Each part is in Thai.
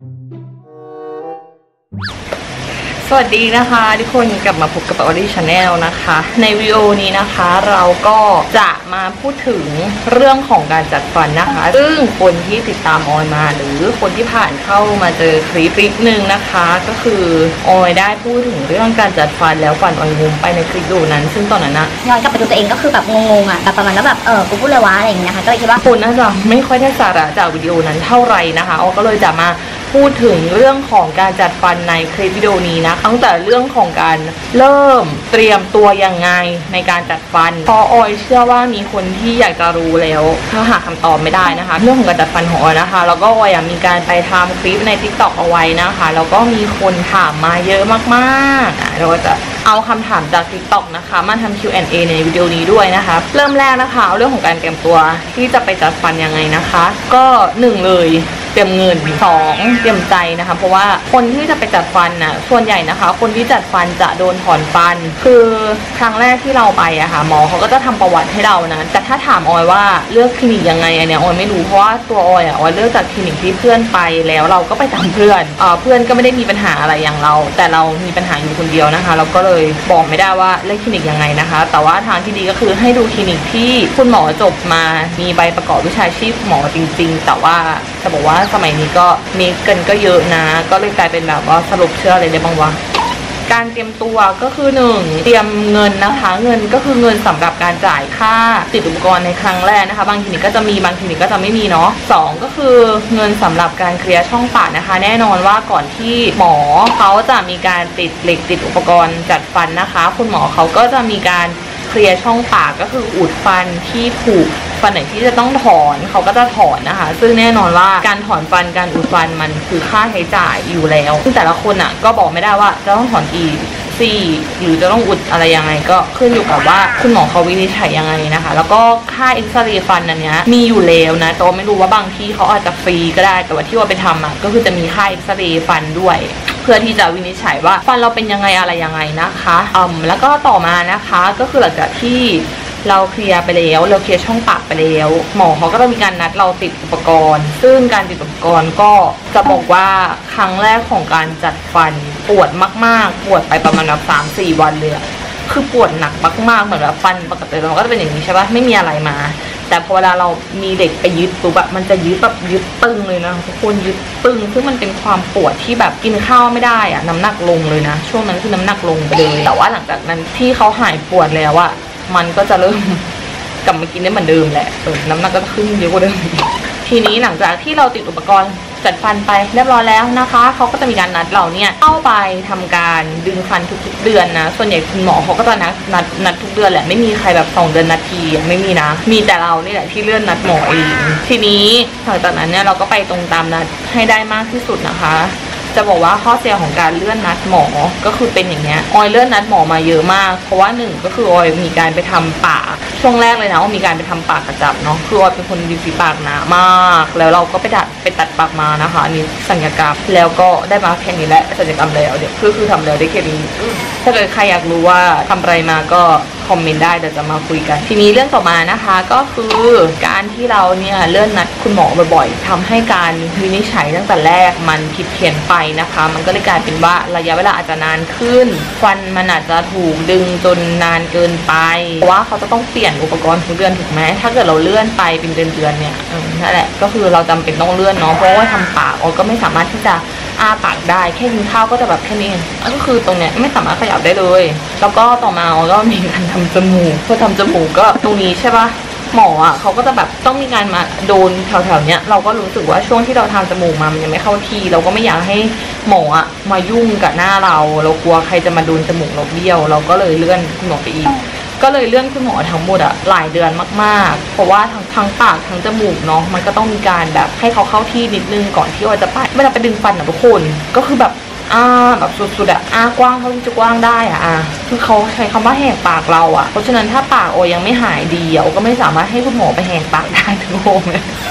สวัสดีนะคะทุกคนกลับมาพบกับออดี้ชาแนลนะคะในวิดีโอนี้นะคะเราก็จะมาพูดถึงเรื่องของการจัดฟันนะคะซึ่งคนที่ติดตามออยมาหรือคนที่ผ่านเข้ามาเจอคลิปหนึ่งนะคะก็คือออยได้พูดถึงเรื่องการจัดฟันแล้วฟันออยงงไปในคลิปดูนั้นซึ่งตอนนั้นนะย้อนกลับไปดูตัวเองก็คือแบบงงๆอ่ะแบบประมาณว่าแบบกูพูดเลยวะอะไรอย่างเงี้ยนะคะก็เลยคิดว่าคุณน่าจะไม่ค่อยได้สาระจากวิดีโอนั้นเท่าไหร่นะคะออยก็เลยจะมาพูดถึงเรื่องของการจัดฟันในคลิปวิดีโอนี้นะตั้งแต่เรื่องของการเริ่มเตรียมตัวยังไงในการจัดฟันเพราะออยเชื่อว่ามีคนที่อยากจะรู้แล้วถ้าหาคำตอบไม่ได้นะคะเรื่องของการจัดฟันของออยนะคะแล้วก็ออยมีการไปทำคลิปใน TikTok เอาไว้นะคะแล้วก็มีคนถามมาเยอะมากๆเราก็จะเอาคำถามจาก TikTok นะคะมาทำ Q&A ในวิดีโอนี้ด้วยนะคะเริ่มแรกนะคะเอาเรื่องของการเตรียมตัวที่จะไปจัดฟันยังไงนะคะก็1เลยเตรียมเงิน2เตรียมใจนะคะเพราะว่าคนที่จะไปจัดฟันนะส่วนใหญ่นะคะคนที่จัดฟันจะโดนถอนฟันคือครั้งแรกที่เราไปอะค่ะหมอเขาก็จะทำประวัติให้เรานะแต่ถ้าถามออยว่าเลือกคลินิกยังไงอันเนี้ยออยไม่รู้เพราะว่าตัวออยเลือกจากคลินิกที่เพื่อนไปแล้วเราก็ไปตามเพื่อนเพื่อนก็ไม่ได้มีปัญหาอะไรอย่างเราแต่เรามีปัญหาอยู่คนเดียวนะคะเราก็เลยบอกไม่ได้ว่าเลือกคลินิกยังไงนะคะแต่ว่าทางที่ดีก็คือให้ดูคลินิกที่คุณหมอจบมามีใบประกอบวิชาชีพหมอจริงๆแต่ว่าจะบอกว่าสมัยนี้ก็มีกันก็เยอะนะก็เลยกลายเป็นแบบว่าสรุปเชื่ออะไรได้บ้างวะการเตรียมตัวก็คือ1เตรียมเงินนะคะเงินก็คือเงินสำหรับการจ่ายค่าติดอุปกรณ์ในครั้งแรกนะคะบางคลินิกก็จะมีบางคลินิกก็จะไม่มีเนาะ2ก็คือเงินสำหรับการเคลียร์ช่องปากนะคะแน่นอนว่าก่อนที่หมอเขาจะมีการติดเหล็กติดอุปกรณ์จัดฟันนะคะคุณหมอเขาก็จะมีการเคลียร์ช่องปากก็คืออุดฟันที่ผุฟันไหนที่จะต้องถอนเขาก็จะถอนนะคะซึ่งแน่นอนว่าการถอนฟันการอุดฟันมันคือค่าใช้จ่ายอยู่แล้วซึ่งแต่ละคนอ่ะก็บอกไม่ได้ว่าจะต้องถอนกี่ซี่หรือจะต้องอุดอะไรยังไงก็ขึ้นอยู่กับว่าคุณหมอเขาวินิจฉัยยังไงนะคะแล้วก็ค่าเอ็กซเรย์ฟันอันนี้มีอยู่แล้วนะแต่ไม่รู้ว่าบางที่เขาอาจจะฟรีก็ได้แต่ว่าที่ว่าไปทำอ่ะก็คือจะมีค่าเอ็กซเรย์ฟันด้วยเพื่อที่จะวินิจฉัยว่าฟันเราเป็นยังไงอะไรยังไงนะคะแล้วก็ต่อมานะคะก็คือหลังจากที่เราเคลียร์ไปแล้วเราเคลียร์ช่องปากไปแล้วหมอเขาก็ต้องมีการนัดเราติดอุปกรณ์ซึ่งการติดอุปกรณ์ก็จะบอกว่าครั้งแรกของการจัดฟันปวดมากๆปวดไปประมาณแบบ3-4 วันเลยคือปวดหนักมากๆเหมือนแบบฟันปกติเราก็จะเป็นอย่างนี้ใช่ปะไม่มีอะไรมาแต่พอเวลาเรามีเด็กไปยึดปุ๊บแบบมันจะยึดแบบยึดตึงเลยนะทุกคนยึดตึงซึ่งมันเป็นความปวดที่แบบกินข้าวไม่ได้อะน้ำหนักลงเลยนะช่วงนั้นคือน้ำหนักลงไปเลยแต่ว่าหลังจากนั้นที่เขาหายปวดแล้วอะมันก็จะเริ่มกลับมากินได้เหมือนเดิมแหละน้ำหนักก็ขึ้นเยอะกว่าเดิมทีนี้หลังจากที่เราติดอุปกรณ์จัดฟันไปเรียบร้อยแล้วนะคะเขาก็จะมีการนัดเราเนี่ยเข้าไปทำการดึงฟันทุกๆเดือนนะส่วนใหญ่คุณหมอเขาก็จะนัดทุกเดือนแหละไม่มีใครแบบ2 เดือนนัดทีไม่มีนะมีแต่เรานี่แหละที่เลื่อนนัดหมอเองทีนี้หลังจากนั้นเนี่ยเราก็ไปตรงตามนัดให้ได้มากที่สุดนะคะจะบอกว่าข้อเสียของการเลื่อนนัดหมอก็คือเป็นอย่างเงี้ยออยเลื่อนนัดหมอมาเยอะมากเพราะว่า1ก็คือออยมีการไปทำปากช่วงแรกเลยนะว่ามีการไปทำปากกระจับเนาะคือออยเป็นคนริมฝีปากหนามากแล้วเราก็ไปตัดปากมานะคะนี่ศัลยกรรมแล้วก็ได้มาแค่นี้แหละศัลยกรรมแล้วเดี๋ยวคือทำแล้วได้แค่นี้ถ้าเกิดใครอยากรู้ว่าทำอะไรมาก็คอมเมนต์ได้เดี๋ยวจะมาคุยกันทีนี้เรื่องต่อมานะคะก็คือการที่เราเนี่ยเลื่อนนัดคุณหมอบ่อยๆทำให้การวินิจฉัยตั้งแต่แรกมันผิดเพี้ยนไปนะคะมันก็เลยกลายเป็นว่าระยะเวลาอาจจะนานขึ้นฟันมันอาจจะถูกดึงจนนานเกินไปเพราะว่าเขาจะต้องเปลี่ยนอุปกรณ์ทุกเดือนถูกไหมถ้าเกิดเราเลื่อนไปเป็นเดือนเนี่ยนั่นแหละก็คือเราจำเป็นต้องเลื่อนเนาะเพราะว่าทำปากก็ไม่สามารถที่จะอ้าปากได้แค่กินข้าวก็จะแบบแค่นี้ก็คือตรงเนี้ยไม่สามารถขยับได้เลยแล้วก็ต่อมาก็มีการทำจมูกพอทำจมูกก็ตรงนี้ใช่ปะหมอเขาก็จะแบบต้องมีการมาโดนแถวๆเนี้ยเราก็รู้สึกว่าช่วงที่เราทำจมูกมามันยังไม่เข้าที่เราก็ไม่อยากให้หมอมายุ่งกับหน้าเรากลัวใครจะมาโดนจมูกเราเบี้ยวเราก็เลยเลื่อนคุณหมอไปอีกก็เลยเลื่อนคุณหมอทั้งหมดหลายเดือนมากๆเพราะว่าทั้งปากทั้งจมูกเนาะมันก็ต้องมีการแบบให้เขาเข้าที่นิดนึงก่อนที่เราจะไปเวลาไปดึงฟันทุกคนก็คือแบบแบบสุดๆกว้างเท่าที่จะกว้างได้คือเขาใช้คำว่าแหกปากเราเพราะฉะนั้นถ้าปากโอยังไม่หายดีโอก็ไม่สามารถให้คุณหมอไปแหกปากได้ทุกคน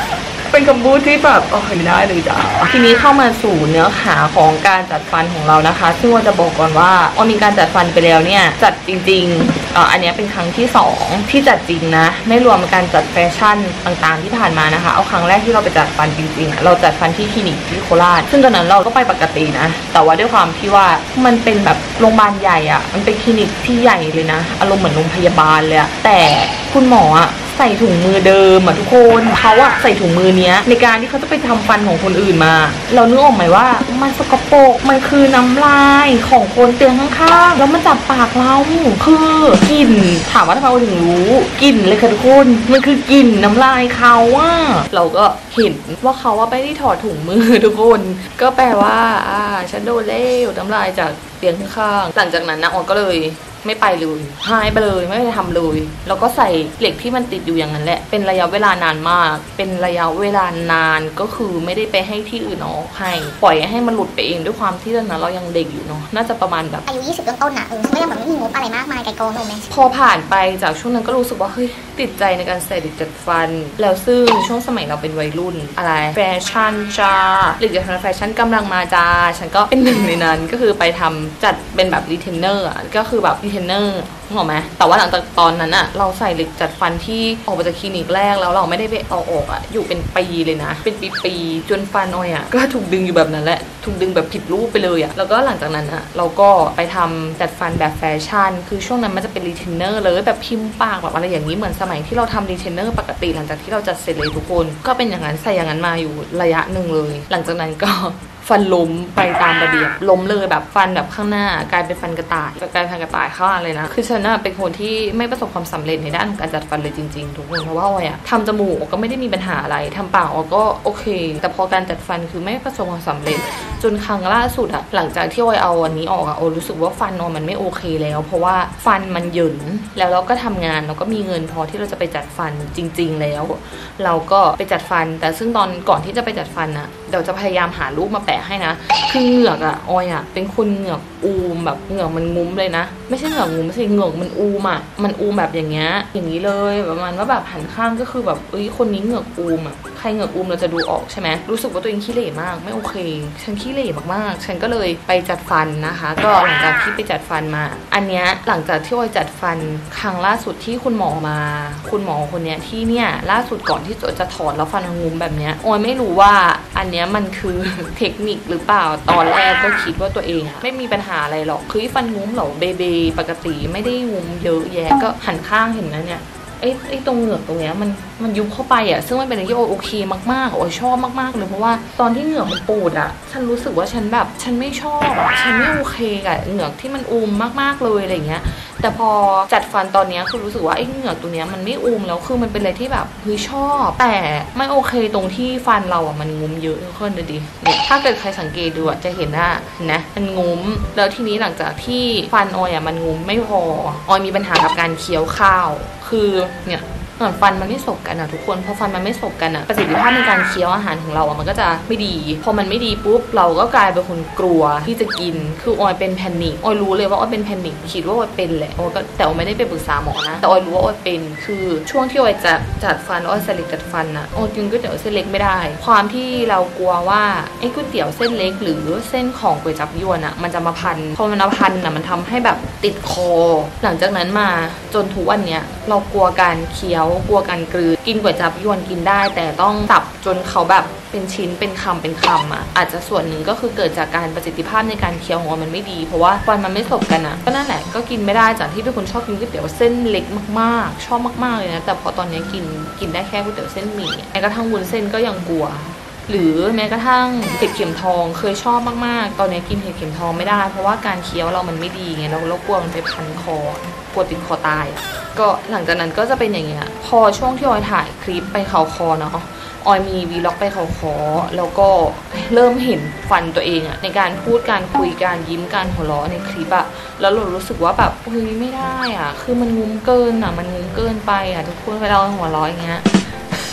เป็นคำพูดที่แบบโอเคได้เลยจ้ะทีนี้เข้ามาสู่เนื้อหาของการจัดฟันของเรานะคะซึ่งว่าจะบอกก่อนว่ามีการจัดฟันไปแล้วเนี่ยจัดจริงๆอันนี้เป็นครั้งที่2ที่จัดจริงนะไม่รวมการจัดแฟชั่นต่างๆที่ผ่านมานะคะเอาครั้งแรกที่เราไปจัดฟันจริงๆเราจัดฟันที่คลินิกที่โคราชซึ่งตอนนั้นเราก็ไปปกตินะแต่ว่าด้วยความที่ว่ามันเป็นแบบโรงพยาบาลใหญ่อะมันเป็นคลินิกที่ใหญ่เลยนะอารมณ์เหมือนโรงพยาบาลเลยอะแต่คุณหมออะใส่ถุงมือเดิมอะทุกคนเขาอะใส่ถุงมือเนี้ยในการที่เขาจะไปทำฟันของคนอื่นมาเรานึกออกไหมว่ามันสกปรกมันคือน้ำลายของคนเตียงข้างๆแล้วมันจับปากเราคือกลิ่นถามว่าทำไมเราถึงรู้กลิ่นเลยค่ะทุกคนมันคือกลิ่นน้ำลายเขาอะเราก็เห็นว่าเขาว่าไปที่ถอดถุงมือทุกคนก็แปลว่าฉันโดนเล่วน้ำลายจากเตียงข้างๆหลังจากนั้นนะออนก็เลยไม่ไปเลยหายไปเลยไม่ได้ทำเลยแล้วก็ใส่เหล็กที่มันติดอยู่อย่างนั้นแหละเป็นระยะเวลานานมากเป็นระยะเวลานานก็คือไม่ได้ไปให้ที่อื่นออกให้ปล่อยให้มันหลุดไปเองด้วยความที่ตอนนั้นเรายังเด็กอยู่เนาะน่าจะประมาณแบบอายุ20ต้นๆน่ะก็ยังแบบไม่มีงบอะไรมากมายไกลโกงถูกไหมพอผ่านไปจากช่วงนั้นก็รู้สึกว่าเฮ้ยติดใจในการใส่เหล็กจัดฟันแล้วซึ่งช่วงสมัยเราเป็นวัยรุ่นอะไรแฟชั่นจ้าเหล็กจัดฟันแฟชั่นกำลังมาจ้าฉันก็เป็นหนึ่งในนั้นก็คือไปทำจัดเป็นแบบรีเทนเนอร์ก็คือแบบรีเทนเนอร์นึกออกไหมแต่ว่าหลังจากตอนนั้นอะเราใส่เหล็กจัดฟันที่ออกมาจากคลินิกแรกแล้วเราไม่ได้ไปเอาออกอะอยู่เป็นปีเลยนะเป็นปีๆจนฟันออยอะก็ถูกดึงอยู่แบบนั้นแหละถูกดึงแบบผิดรูปไปเลยอะแล้วก็หลังจากนั้นอะเราก็ไปทำจัดฟันแบบแฟชั่นคือช่วงนั้นมันจะเป็นรีเทนเนอร์เลยแบบพิมพ์ปากแบบอะไรอย่างนี้เหมือนสมัยที่เราทำรีเทนเนอร์ปกติหลังจากที่เราจัดเสร็จเลยทุกคนก็เป็นอย่างนั้นใส่อย่างนั้นมาอยู่ระยะหนึ่งเลยหลังจากนั้นก็ฟันล้มไปตามระเบียบล้มเลยแบบฟันแบบข้างหน้ากลายเป็นฟันกระต่ายกลายเป็นฟันกระต่ายเข้าเลยนะคือฉันเป็นคนที่ไม่ประสบความสำเร็จในด้านของการจัดฟันเลยจริงๆทุกคนเพราะว่าออยทำจมูกก็ไม่ได้มีปัญหาอะไรทำปากก็โอเคแต่พอการจัดฟันคือไม่ประสบความสำเร็จจนครั้งล่าสุดหลังจากที่ออยเอาอันนี้ออกออยรู้สึกว่าฟันออยมันไม่โอเคแล้วเพราะว่าฟันมันหยุ่นแล้วเราก็ทำงานเราก็มีเงินพอที่เราจะไปจัดฟันจริงๆแล้วเราก็ไปจัดฟันแต่ซึ่งตอนก่อนที่จะไปจัดฟันเดี๋ยวจะพยายามหารูปมาแปะให้นะคือเหงือกออยเป็นคนเหงือกอูมแบบเหงือกมันงุ้มเลยนะไม่ใช่เหงือกงุ้มสิเหงือกมันอูมมันอูมแบบอย่างเงี้ยอย่างนี้เลยประมาณว่าแบบหันข้างก็คือแบบคนนี้เหงือกอูมใครเหงือกอูมเราจะดูออกใช่ไหมรู้สึกว่าตัวเองขี้เหร่มากไม่โอเคฉันขี้เหร่มากๆฉันก็เลยไปจัดฟันนะคะก็หลังจากที่ไปจัดฟันมาอันเนี้ยหลังจากที่ออยจัดฟันครั้งล่าสุดที่คุณหมอมาคุณหมอคนเนี้ยที่เนี่ยล่าสุดก่อนที่จะถอดแล้วฟันงุ้มแบบเนี้ยออยไม่รู้ว่าอันเนี้ยมันคือเทคนิคหรือเปล่าตอนแรกก็คิดว่าตัวเองไม่มีปัญหาอะไรหรอกคือฟันงุ้มเหรอเบเบปกติไม่ได้งุ้มเยอะแยะก็หันข้างเห็นนะเนี่ยไอ้ตรงเหงือกตรงเนี้ยมันยุบเข้าไปซึ่งมันเป็นอะไรที่โอเคมากๆโอ้ยชอบมากๆเลยเพราะว่าตอนที่เหงือกมันปูดฉันรู้สึกว่าฉันแบบฉันไม่ชอบฉันไม่โอเคกับเหงือกที่มันอูมมากๆเลยอะไรเงี้ยแต่พอจัดฟันตอนนี้คือรู้สึกว่าไอ้เหงือกตรงเนี้ยมันไม่อูมแล้วคือมันเป็นอะไรที่แบบเฮ้ยชอบแต่ไม่โอเคตรงที่ฟันเรามันงุ้มเยอะขึ้นดิเนี่ยถ้าเกิดใครสังเกตดูจะเห็นนะมันงุ้มแล้วทีนี้หลังจากที่ฟันออยมันงุ้มไม่พอออยมีปัญหากับการเคี้ยวข้าวคือเนี่ยเหมือนฟันมันไม่สบกันทุกคนพอฟันมันไม่สบกันประสิทธิภาพในการเคี้ยวอาหารของเรามันก็จะไม่ดีพอมันไม่ดีปุ๊บเราก็กลายเป็นคนกลัวที่จะกินคือออยเป็นแพนิคออยรู้เลยว่าออยเป็นแพนิคคิดว่าออยเป็นแหละออยก็แต่ออยไม่ได้ไปปรึกษาหมอนะแต่ออยรู้ว่าออยเป็นคือช่วงที่ออยจะจัดฟันออยใส่เหล็กจัดฟันออยกินก๋วยเตี๋ยวเส้นเล็กไม่ได้ความที่เรากลัวว่าไอ้ก๋วยเตี๋ยวเส้นเล็กหรือเส้นของก๋วยจั๊บยวนมันจะมาพันพอมันมาพันมันทำให้แบบติดคอหลังจากนั้นมาจนทุกวันเนี้ยเรากลัวการเคี้ยวกลัวการกลืนกินก๋วยจั๊บยวนกินได้แต่ต้องตับจนเขาแบบเป็นชิ้นเป็นคำอาจจะส่วนหนึ่งก็คือเกิดจากการประสิทธิภาพในการเคี้ยวของมันไม่ดีเพราะว่าฟันมันไม่สบกันก็นั่นแหละก็กินไม่ได้จากที่เป็นคนชอบกินก๋วยเตี๋ยวเส้นเล็กมากๆชอบมากๆเลยนะแต่พอตอนนี้กินได้แค่ก๋วยเตี๋ยวเส้นหมี่แม้กระทั่งวุ้นเส้นก็ยังกลัวหรือแม้กระทั่งเห็ดเข็มทองเคยชอบมากๆตอนนี้กินเห็ดเข็มทองไม่ได้เพราะว่าการเคี้ยวเรามันไม่ดีไงเรากลัวมันไปพันคอกลัวติดคอตายก็หลังจากนั้นก็จะเป็นอย่างเงี้ยพอช่วงที่ออยถ่ายคลิปไปเขาคอเนาะออยมีวีล็อกไปเขาคอแล้วก็เริ่มเห็นฟันตัวเองในการพูดการคุยการยิ้มการหัวเราะในคลิปแล้วเรารู้สึกว่าแบบเฮ้ยไม่ได้คือมันงุ้มเกินมันงุ้มเกินไปทุกคนเวลาหัวเราะอย่างเงี้ย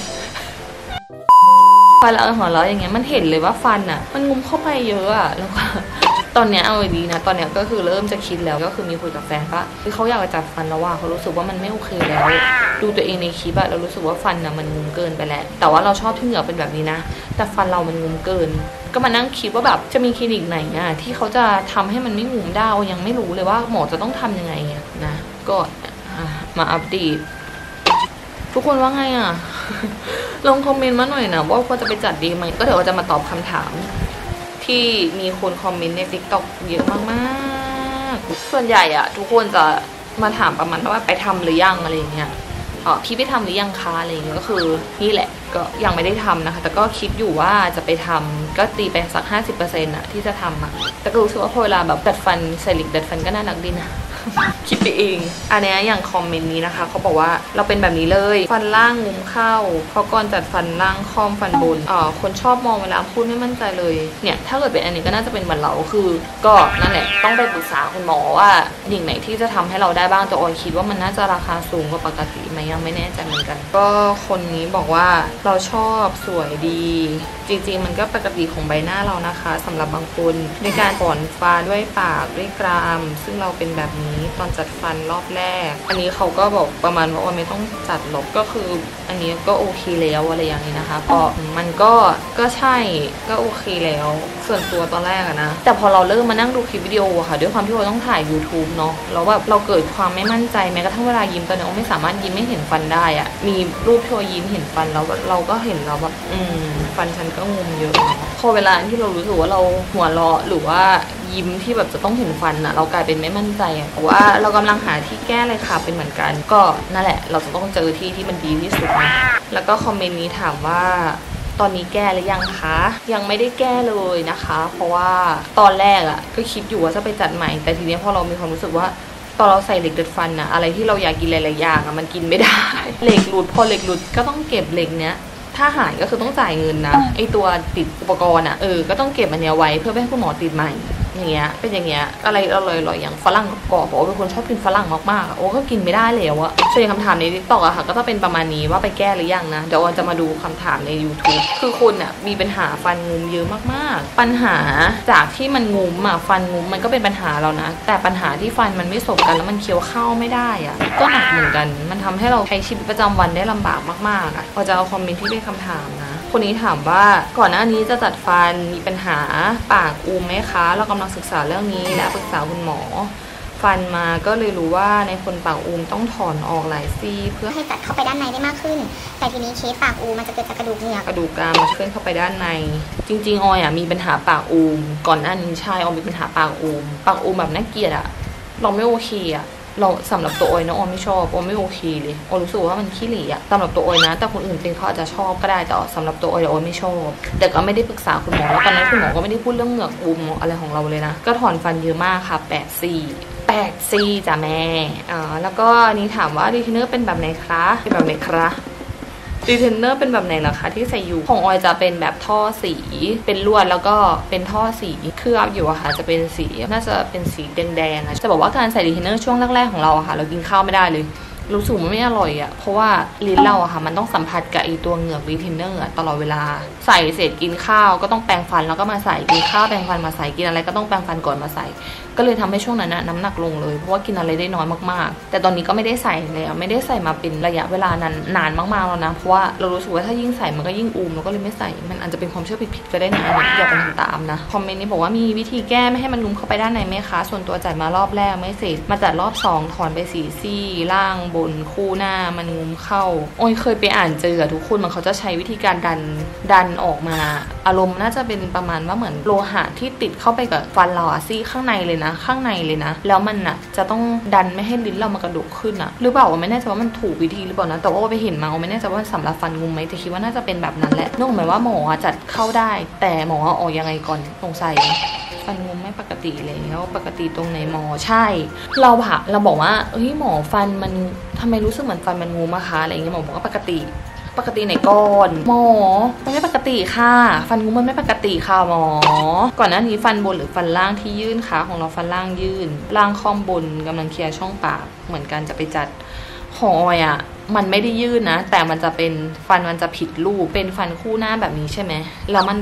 พอเราหัวเราะอย่างเงี้ยมันเห็นเลยว่าฟันมันงุ้มเข้าไปเยอะแล้วก็ตอนเนี้ยเอาดีนะตอนเนี้ยก็คือเริ่มจะคิดแล้วก็คือมีคุยกับแฟนว่าเขาอยากจะจัดฟันแล้วว่าเขารู้สึกว่ามันไม่โอเคแล้วดูตัวเองในคลิปอะเรารู้สึกว่าฟันอะมันงุมเกินไปแล้วแต่ว่าเราชอบที่เหงือกเป็นแบบนี้นะแต่ฟันเรามันงุมเกินก็มานั่งคิดว่าแบบจะมีคลินิกไหนอะที่เขาจะทำให้มันไม่งุมได้ยังไม่รู้เลยว่าหมอจะต้องทำยังไงนะก็มาอัปเดตทุกคนว่าไงอะลองคอมเมนต์มาหน่อยนะว่าควรจะไปจัดดีไหมก็เดี๋ยวเราจะมาตอบคำถามที่มีคนคอมเมนต์ใน TikTok เยอะมากๆส่วนใหญ่อะทุกคนจะมาถามประมาณว่าไปทำหรือยังอะไรอย่างเงี้ยพี่ไปทำหรือยังคะอะไรอย่างเงี้ยก็คือนี่แหละก็ยังไม่ได้ทำนะคะแต่ก็คิดอยู่ว่าจะไปทำก็ตีไปสัก 50% อะที่จะทำอะแต่ก็รู้สึกว่าพอเวลาแบบดัดฟันใส่เหล็กดัดฟันก็น่ารักดีนะ คิดไปเองอันนี้อย่างคอมเมนต์นี้นะคะเขาบอกว่าเราเป็นแบบนี้เลยฟันล่างงุมเข้าเพราะก่อนจัดฟันล่างค่อมฟันบนคนชอบมองเวลาพูดไม่มั่นใจเลยเนี่ยถ้าเกิดเป็นอันนี้ก็น่าจะเป็นเหมือนเราคือก็นั่นแหละต้องไปปรึกษาคุณหมอว่าอย่างไหนที่จะทำให้เราได้บ้างแต่ออยคิดว่ามันน่าจะราคาสูงกว่าปกติไหมยังไม่แน่ใจเหมือนกันก็คนนี้บอกว่าเราชอบสวยดีจริงๆมันก็ปกติของใบหน้าเรานะคะสำหรับบางคนในการถอนฟ้าด้วยปากด้วยกรามซึ่งเราเป็นแบบนี้ตอนจัดฟันรอบแรกอันนี้เขาก็บอกประมาณว่าไม่ต้องจัดหรอกก็คืออันนี้ก็โอเคแล้วอะไรอย่างนี้นะคะเพราะมันก็ใช่ก็โอเคแล้วส่วนตัวตอนแรกอะนะแต่พอเราเริ่มมานั่งดูคลิปวิดีโอค่ะด้วยความที่เราต้องถ่าย YouTube เนาะแล้วแบบเราเกิดความไม่มั่นใจแม้กระทั่งเวลายิ้มตอนนี้เราไม่สามารถยิ้มไม่เห็นฟันได้อะมีรูปที่เรายิ้มเห็นฟันแล้วเราก็เห็นแล้วแบบฟันฉันก็งุมเยอะพอเวลาที่เรารู้สึกว่าเราหัวเราะหรือว่ายิ้มที่แบบจะต้องเห็นฟันอะเรากลายเป็นไม่มั่นใจอะเพราะว่าเรากำลังหาที่แก้เลยค่ะเป็นเหมือนกันก็นั่นแหละเราจะต้องเจอที่มันดีที่สุดนะแล้วก็คอมเมนต์นี้ถามว่าตอนนี้แก้หรือยังคะยังไม่ได้แก้เลยนะคะเพราะว่าตอนแรกอะก็คิดอยู่ว่าจะไปจัดใหม่แต่ทีนี้พอเรามีความรู้สึกว่าตอนเราใส่เหล็กดัดฟันอะอะไรที่เราอยากกินหลายๆอย่างอะมันกินไม่ได้เหล็กหลุดพอเหล็กหลุดก็ต้องเก็บเหล็กเนี้ยถ้าหายก็คือต้องจ่ายเงินนะไอตัวติดอุปกรณ์อะก็ต้องเก็บอันเนี้ยไว้เพื่อให้คุณหมอติดใหม่อย่างเงี้ยเป็นอย่างเงี้ยอะไรอร่อยๆอย่างฝรั่งกรอบบอกว่าเป็นคนชอบกินฝรั่งมากๆโอ้ก็กินไม่ได้แล้วอะส่วนคำถามใน TikTok อะค่ะก็จะเป็นประมาณนี้ว่าไปแก้หรือยังนะเดี๋ยวจะมาดูคำถามใน YouTube คือคุณอะมีปัญหาฟันงุมเยอะมากๆปัญหาจากที่มันงุมอะฟันงุมมันก็เป็นปัญหาแล้วนะแต่ปัญหาที่ฟันมันไม่สบกันแล้วมันเคี้ยวเข้าไม่ได้อะก็หนักเหมือนกันมันทำให้เราใช้ชีวิตประจำวันได้ลำบากมากๆอะพอจะเอาคอมเมนต์ที่เป็นคำถามนะคนนี้ถามว่าก่อนหน้านี้จะจัดฟันมีปัญหาปากอูมไหมคะเรากำลังศึกษาเรื่องนี้และปรึกษาคุณหมอฟันมาก็เลยรู้ว่าในคนปากอูมต้องถอนออกหลายซี่เพื่อให้จัดเข้าไปด้านในได้มากขึ้นแต่ทีนี้เคสปากอูมมันจะเกิดจากกระดูกเหงือกกระดูกกรามมันเคลื่อนเข้าไปด้านในจริงๆออยมีปัญหาปากอูมก่อนหน้านี้ใช่ออยมีปัญหาปากอูมแบบน่าเกลียดอะเราไม่โอเคอะเราสำหรับตัวออยนะออยไม่ชอบออยไม่โอเคเลยออยรู้สึกว่ามันขี้เหร่อะสำหรับตัวออยนะแต่คนอื่นจริงเขาอาจจะชอบก็ได้แต่สำหรับตัวออยไม่ชอบแต่ก็ไม่ได้ปรึกษาคุณหมอแล้วตอนนั้นคุณหมอก็ไม่ได้พูดเรื่องเหงือกอูมอะไรของเราเลยนะก็ถอนฟันเยอะมากค่ะ8 ซี่จ้ะแม่แล้วก็นี้ถามว่ารีเทนเนอร์เป็นแบบไหนคะเป็นแบบไหนคะรีเทนเนอร์เป็นแบบไหนล่ะคะที่ใส่อยู่ของออยจะเป็นแบบท่อสีเป็นลวดแล้วก็เป็นท่อสีเคลือบอยู่อะค่ะจะเป็นสีน่าจะเป็นสีแดงๆจะบอกว่าการใส่รีเทนเนอร์ช่วงแรกๆของเราอะค่ะเรากินข้าวไม่ได้เลยรู้สึกมันไม่อร่อยอะเพราะว่าลิ้นเราอะค่ะมันต้องสัมผัสกับไอตัวเหงือกรีเทนเนอร์ตลอดเวลาใส่เสร็จกินข้าวก็ต้องแปรงฟันแล้วก็มาใส่กินข้าวแปรงฟันมาใส่กินอะไรก็ต้องแปรงฟันก่อนมาใส่ก็เลยทำให้ช่วงนั้นน้ำหนักลงเลยเพราะว่ากินอะไรได้น้อยมากๆแต่ตอนนี้ก็ไม่ได้ใส่แล้วไม่ได้ใส่มาเป็นระยะเวลานานมากๆแล้วนะเพราะว่าเรารู้สึกว่าถ้ายิ่งใส่มันก็ยิ่งอูมแล้วก็เลยไม่ใส่มันอาจจะเป็นความเชื่อผิดๆก็ได้นะอย่าไปทำตามนะคอมเมนต์นี้บอกว่ามีวิธีแก้ไม่ให้มันงุมเข้าไปด้านในไหมคะส่วนตัวจัดมารอบแรกไม่เสร็จมาจัดรอบ2ถอนไป4 ซี่ล่างบนคู่หน้ามันงุมเข้าโอ้ยเคยไปอ่านเจอทุกคนมันเขาจะใช้วิธีการดันออกมาอารมณ์น่าจะเป็นประมาณว่าเหมือนโลหะที่ติดเข้าไปกับฟันเราซี่ข้างในเลยนะแล้วมันจะต้องดันไม่ให้ลิ้นเรามากระดกขึ้นหรือเปล่าไม่แน่ใจว่ามันถูกวิธีหรือเปล่านะแต่ว่าไปเห็นมาไม่แน่ใจว่าสำหรับฟันงุมไหมแต่คิดว่าน่าจะเป็นแบบนั้นแหละนึกหมายว่าหมอจัดเข้าได้แต่หมอออกยังไงก่อนสงสัยฟันงุมไม่ปกติแล้วปกติตรงไหนหมอใช่เราบอกว่าหมอฟันมันทำไมรู้สึกเหมือนฟันมันงุมอะคะอะไรอย่างเงี้ยหมอบอกว่าปกติไหนก่อนหมอมันไม่ปกติค่ะฟันงุ้มมันไม่ปกติค่ะหมอก่อนหน้านี้ฟันบนหรือฟันล่างที่ยื่นค่ะของเราฟันล่างยื่นล่างค่อมบนกำลังเคลียร์ช่องปากเหมือนกันจะไปจัดของออยมันไม่ได้ยื่นนะแต่มันจะเป็นฟันมันจะผิดรูปเป็นฟันคู่หน้าแบบนี้ใช่ไหมแล้วมันแบบห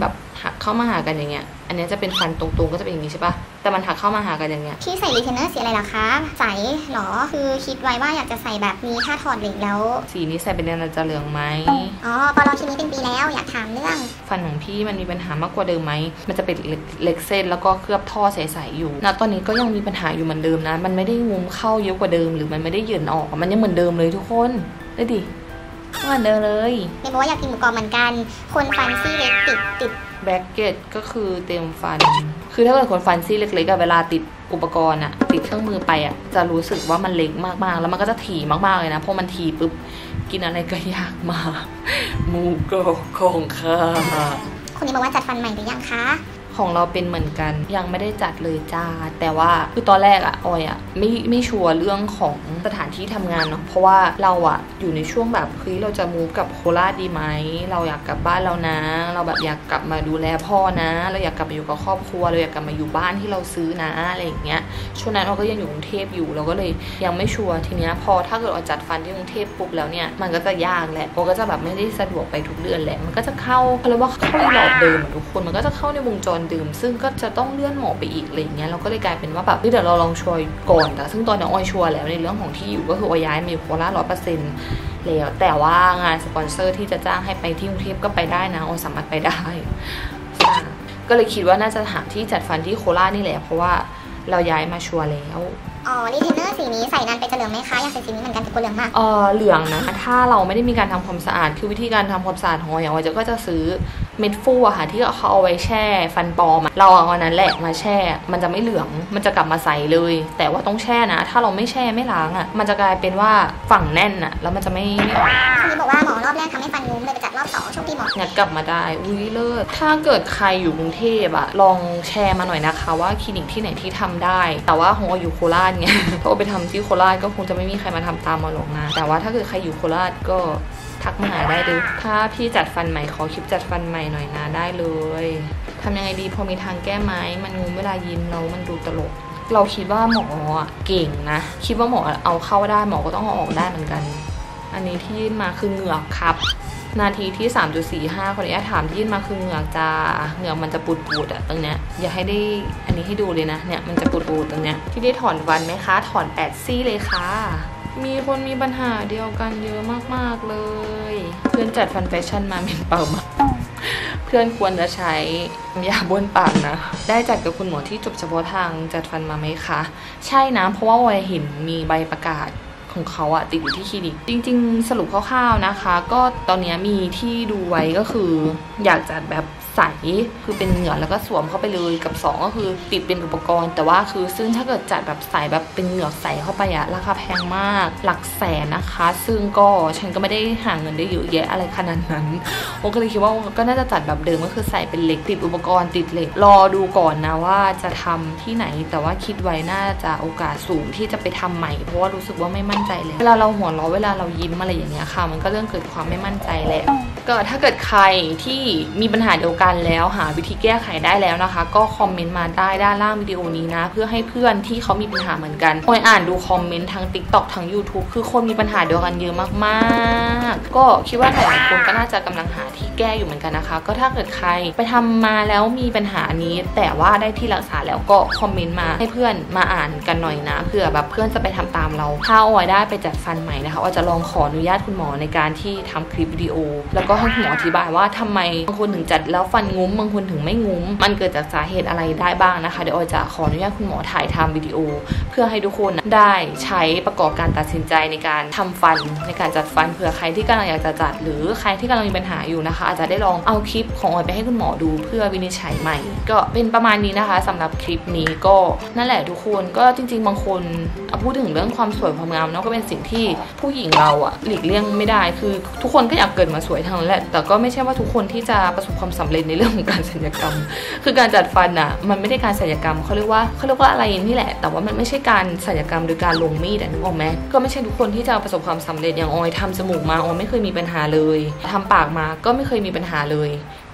หักเข้ามาหากันอย่างเงี้ยอันนี้จะเป็นฟันตรงๆก็จะเป็นอย่างนี้ใช่ปะแต่มันหักเข้ามาหากันอย่างเงี้ยพี่ใส่รีเทนเนอร์สีอะไรล่ะคะใสหรอคือคิดไว้ว่าอยากจะใส่แบบนี้ถ้าถอดเหล็กแล้วสีนี้ใส่เป็นแนวจะเหลืองไหมอ๋อปลอชิ้นนี้เป็นปีแล้วอยากถามเรื่องฟันของพี่มันมีปัญหามากกว่าเดิมไหมมันจะเป็นเล็กเส้นแล้วก็เคลือบท่อใสๆอยู่ณตอนนี้ก็ยังมีปัญหาอยู่เหมือนเดิมนะมันไม่ได้งุ้มเข้าเยอะกว่าเดิมหรือมันไม่ได้เหยื่อออกมันยังเหมือนเดิมเลยทุกคนได้ดิเหมือนเดิมเลยเมย์บอกว่าอยากกินหมูกรอบเหมือนกันคนฟันซี่เล็กติดแบล็กเก็ตก็คือเต็มฟันคือถ้าเกิดคนฟันซี่เล็กๆเวลาติดอุปกรณ์อะติดเครื่องมือไปอะจะรู้สึกว่ามันเล็กมากๆแล้วมันก็จะถี่มากๆเลยนะเพราะมันถี่ปุ๊บกินอะไรก็ยากมากหมูกรอบของข้าคนนี้บอกว่าจัดฟันใหม่หรือยังคะของเราเป็นเหมือนกันยังไม่ได้จัดเลยจ้าแต่ว่าคือตอนแรกอะออยอะไม่ชัวร์เรื่องของสถานที่ทำงานเนาะเพราะว่าเราอะอยู่ในช่วงแบบเฮ้ยเราจะมูฟกับโคราชดีไหมเราอยากกลับบ้านเรานะเราแบบอยากกลับมาดูแลพ่อนะเราอยากกลับมาอยู่กับครอบครัวเราอยากกลับมาอยู่บ้านที่เราซื้อนะอะไรอย่างเงี้ยช่วงนั้นเราก็ยังอยู่กรุงเทพอยู่เราก็เลยยังไม่ชัวร์ทีเนี้ยพอถ้าเกิดเราจัดฟันที่กรุงเทพปุ๊บแล้วเนี่ยมันก็จะยากแหละเราก็จะแบบไม่ได้สะดวกไปทุกเดือนแหละมันก็จะเข้าเรียกว่าเข้าหลอดเดิมทุกคนมันก็จะเข้าในวงจรดื่มซึ่งก็จะต้องเลื่อนหมอไปอีกอะไรเงี้ยเราก็เลยกลายเป็นว่าแบบเดี๋ยวเราลองชัวร์ก่อนแต่ซึ่งตอนนี้ออยชัวร์แล้วในเรื่องของที่อยู่ก็คือออยย้ายมาอยู่โคราช100%แล้วแต่ว่างานสปอนเซอร์ที่จะจ้างให้ไปที่กรุงเทพก็ไปได้นะออยสามารถไปได้ก็เลยคิดว่าน่าจะหาที่จัดฟันที่โคราชนี่แหละเพราะว่าเราย้ายมาชัวร์แล้วอ๋อรีเทนเนอร์สีนี้ใส่นานไปจะเหลืองไหมคะอยากใส่สีนี้เหมือนกันแต่กลัวเหลืองมากเหลืองนะถ้าเราไม่ได้มีการทำความสะอาดคือวิธีการทำความสะอาดของเราอย่างเราก็จะซื้อเม็ดฟูอะค่ะที่เขาเอาไว้แช่ฟันปลอมเราเอาอันนั้นแหละมาแช่มันจะไม่เหลืองมันจะกลับมาใสเลยแต่ว่าต้องแช่นะถ้าเราไม่แช่ไม่ล้างอะมันจะกลายเป็นว่าฝั่งแน่นอะแล้วมันจะไม่ออกคนนี้บอกว่าหมอรอบแรกทำให้ฟันงุ้มเลยไปจัดรอบ2ช่วงที่หมองัดกลับมาได้อุ้ยเลิศถ้าเกิดใครอยู่กรุงเทพอะลองแชร์มาหน่อยนะคะว่าคลินิกที่ไหนที่ทำได้แต่ว่าของเราอยู่โคราชไงถ้าไปทำที่โคราชก็คงจะไม่มีใครมาทำตามมาหรอกนะแต่ว่าถ้าเกิดใครอยู่โคราชก็ทักมาหาได้เลยถ้าพี่จัดฟันใหม่ขอคลิปจัดฟันใหม่หน่อยนะได้เลยทำยังไงดีพอมีทางแก้ไหมมันงุ้มเวลายิ้มแล้วมันดูตลกเราคิดว่าหมอเก่งนะคิดว่าหมอเอาเข้าได้หมอก็ต้องเอาออกได้เหมือนกันอันนี้ที่ยื่นมาคือเหงือกครับนาทีที่ 3.45 คนนี้ถามที่ยื่นมาคือเหงือกจ้าเหงือกมันจะปูดอะตรงเนี้ยอย่าให้ได้อันนี้ให้ดูเลยนะเนี่ยมันจะปูดตรงเนี้ยที่ได้ถอนฟันไหมคะถอน8ซี่เลยค่ะมีคนมีปัญหาเดียวกันเยอะมากๆเลยเพื่อนจัดฟันแฟชั่นมาเหม็นเปล่ามากเพื่อนควรจะใช้ยาบ้วนปากนะได้จัดกับคุณหมอที่จบเฉพาะทางจัดฟันมาไหมคะใช่นะเพราะว่าเห็นมีใบประกาศของเขาอะติดอยู่ที่คลินิกจริงๆสรุปคร่าวๆนะคะก็ตอนนี้มีที่ดูไว้ก็คืออยากจัดแบบใสคือเป็นเหงื่อแล้วก็สวมเข้าไปเลยกับ2ก็คือติดเป็นอุปกรณ์แต่ว่าคือซึ่งถ้าเกิดจัดแบบใสแบบเป็นเหงื่อใสเข้าไปอะราคาแพงมากหลักแสนนะคะซึ่งก็ฉันก็ไม่ได้หาเงินได้เยอะแยะอะไรขนาดนั้นโอก็เลยคิดว่าก็น่าจะจัดแบบเดิมก็คือใส่เป็นเหล็กติดอุปกรณ์ติดเหล็กรอดูก่อนนะว่าจะทำที่ไหนแต่ว่าคิดไว้น่าจะโอกาสสูงที่จะไปทำใหม่เพราะว่ารู้สึกว่าไม่มั่นใจเลยเวลาเราหัวเราะเวลาเรายิ้มอะไรอย่างเงี้ยค่ะมันก็เรื่องเกิดความไม่มั่นใจแหละก็ถ้าเกิดใครที่มีปัญหาเดียวกันแล้วหาวิธีแก้ไขได้แล้วนะคะก็คอมเมนต์มาได้ด้านล่างวิดีโอนี้นะเพื่อให้เพื่อนที่เขามีปัญหาเหมือนกันคอยอ่านดูคอมเมนต์ทั้ง TikTok ทั้ง YouTube คือคนมีปัญหาเดียวกันเยอะมากๆก็คิดว่าหลายคนก็น่าจะกำลังหาที่แก้อยู่เหมือนกันนะคะก็ถ้าเกิดใครไปทำมาแล้วมีปัญหานี้แต่ว่าได้ที่รักษาแล้วก็คอมเมนต์มาให้เพื่อนมาอ่านกันหน่อยนะเผื่อแบบเพื่อนจะไปทำตามเราถ้าออยได้ไปจัดฟันใหม่นะคะออยจะลองขออนุญาตคุณหมอในการที่ทำคลิปวิดีโอแล้วก็ให้คุณหมออธิบายว่าทำไมบางคนถึงจัดแล้วฟันงุ้มบางคนถึงไม่งุ้มมันเกิดจากสาเหตุอะไรได้บ้างนะคะเดี๋ยวออยจะขออนุญาตคุณหมอถ่ายทำวิดีโอเพื่อให้ทุกคนได้ใช้ประกอบการตัดสินใจในการทำฟันในการจัดฟันเผื่อใครที่กำลังอยากจะจัดหรือใครที่กำลังมีปัญหาอยู่นะคะอาจจะได้ลองเอาคลิปของออยไปให้คุณหมอดูเพื่อวินิจฉัยใหม่ก็เป็นประมาณนี้นะคะสำหรับคลิปนี้ก็นั่นแหละทุกคนก็จริงๆบางคนพูดถึงเรื่องความสวยความงามเนาะก็เป็นสิ่งที่ผู้หญิงเราอะหลีกเลี่ยงไม่ได้คือทุกคนก็อยากเกิดมาสวยทั้งนั้นแหละแต่ก็ไม่ใช่ว่าทุกคนที่จะประสบความสำเร็จในเรื่องของการศัลยกรรมคือการจัดฟันอะมันไม่ได้การศัลยกรรมเขาเรียกว่าอะไรนี่แหละแต่ว่ามันไม่ใช่การศัลยกรรมโดยการลงมีดนึกออกไหมก็ไม่ใช่ทุกคนที่จะประสบความสำเร็จอย่างออยทำจมูกมาออยไม่เคยมีปัญหาเลยทำปากมาก็ไม่เคยมีปัญหาเลย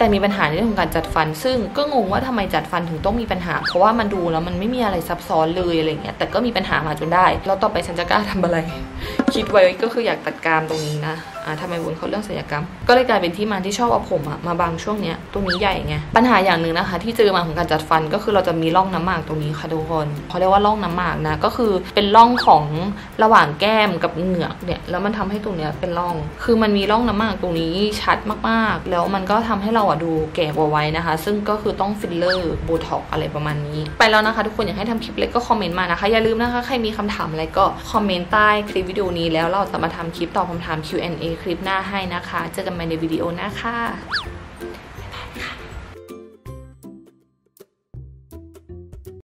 แต่มีปัญหาในเรื่องของการจัดฟันซึ่งก็งงว่าทำไมจัดฟันถึงต้องมีปัญหาเพราะว่ามันดูแล้วมันไม่มีอะไรซับซ้อนเลยอะไรเงี้ยแต่ก็มีปัญหามาจนได้แล้วต่อไปฉันจะกล้าทำอะไร คิดไว้ก็คืออยากตัดกรามตรงนี้นะทำไมวนเขาเรื่องศัลยกรรมก็เลยกลายเป็นที่มาที่ชอบเอาผมมาบางช่วงเนี้ยตรงนี้ใหญ่ไงปัญหาอย่างหนึ่งนะคะที่เจอมาของการจัดฟันก็คือเราจะมีร่องน้ำหมากตรงนี้ค่ะทุกคนเขาเรียกว่าร่องน้ำหมากนะก็คือเป็นร่องของระหว่างแก้มกับเหงือกเนี่ยแล้วมันทำให้ตรงเนี้ยเป็นร่องคือมันมีร่องน้ำหมากตรงนี้ชัดมากๆแล้วมันก็ทำให้เราดูแก่กว่าวัยนะคะซึ่งก็คือต้องฟิลเลอร์โบท็อกอะไรประมาณนี้ไปแล้วนะคะทุกคนอยากให้ทำคลิปเล็กก็คอมเมนต์มานะคะอย่าลืมนะคะใครมีคำถามอะไรก็คอมเมนต์ใต้คลิปวิดีโอนี้แล้วเราจะมาทำคลิปตอบคำถาม Q&A คลิปหน้าให้นะคะเจอกันใหม่ในวิดีโอหน้าค่ะ